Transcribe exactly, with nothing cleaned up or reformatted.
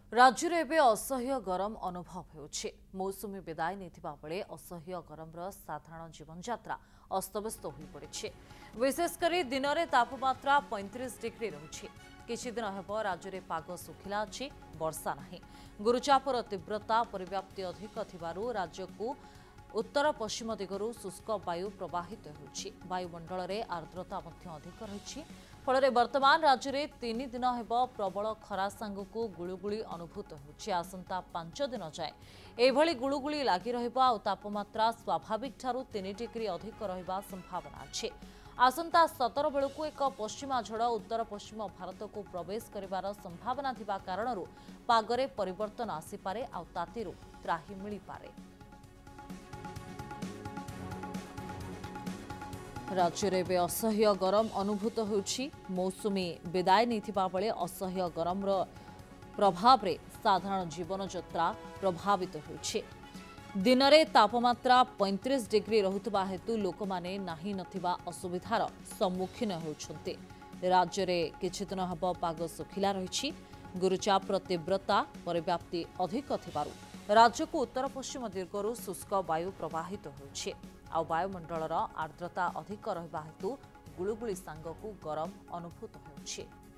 राज्य में एवं असह्य गरम अनुभव होउछि। मौसुमी विदाय नेथिबा बेले असह्य गरमर साधारण जीवन यात्रा अस्तव्यस्त होई पड़िछि। विशेषकर दिन में तापमात्रा पैंतीस डिग्री रहुछि। किछि दिन हेब राज्य में पाग सुखिला अछि, वर्षा नाही। गुरुचापर तीव्रता परिव्याप्ति अधिक थिबारु राज्य को उत्तर पश्चिम दिगरु शुष्क वायु प्रवाहित होउछि। वायुमंडल में आर्द्रता मध्य अधिक रहिछि। फल वर्तमान राज्य में तीन दिन हेब प्रबल खरा सांगकु गुळुगुळी अनुभूत होउछि। आसंता पांच दिन जाए एभली गुळुगुळी लागि रहिबा और तापमात्रा स्वाभाविक ठारू तीन डिग्री अधिक रहिबा संभावना अछि। आसंता सतर बेलू एक पश्चिमा झड़ उत्तर पश्चिम भारत को प्रवेश करिवार संभावना थिबा कारणरू पागरे परिवर्तन आसीपारे आ तातीरू त्राही मिली पारे। राज्य में असह्य गरम अनुभूत होउछि। मौसुमी विदाय नेथिबा बेले असह्य गरम प्रभाव रे साधारण जीवन यात्रा प्रभावित होउछि। दिन में तापमात्रा पैंतीस डिग्री रहुतबा हेतु लोक माने नाही नथिबा असुविधार सम्मुखीन होउछन्ते। राज्य में किछि दिन हेब पाग सुखिला रहिछि। गुरुचापर तीव्रता परिव्याप्ति अधिक थिबारु राज्य को उत्तर पश्चिम दिगरु शुष्क वायु प्रवाहित होउछि। आ वायुमंडलर आर्द्रता अधिक रहिबा हेतु गुळुगुळी सांगकु गरम अनुभूत होउछि।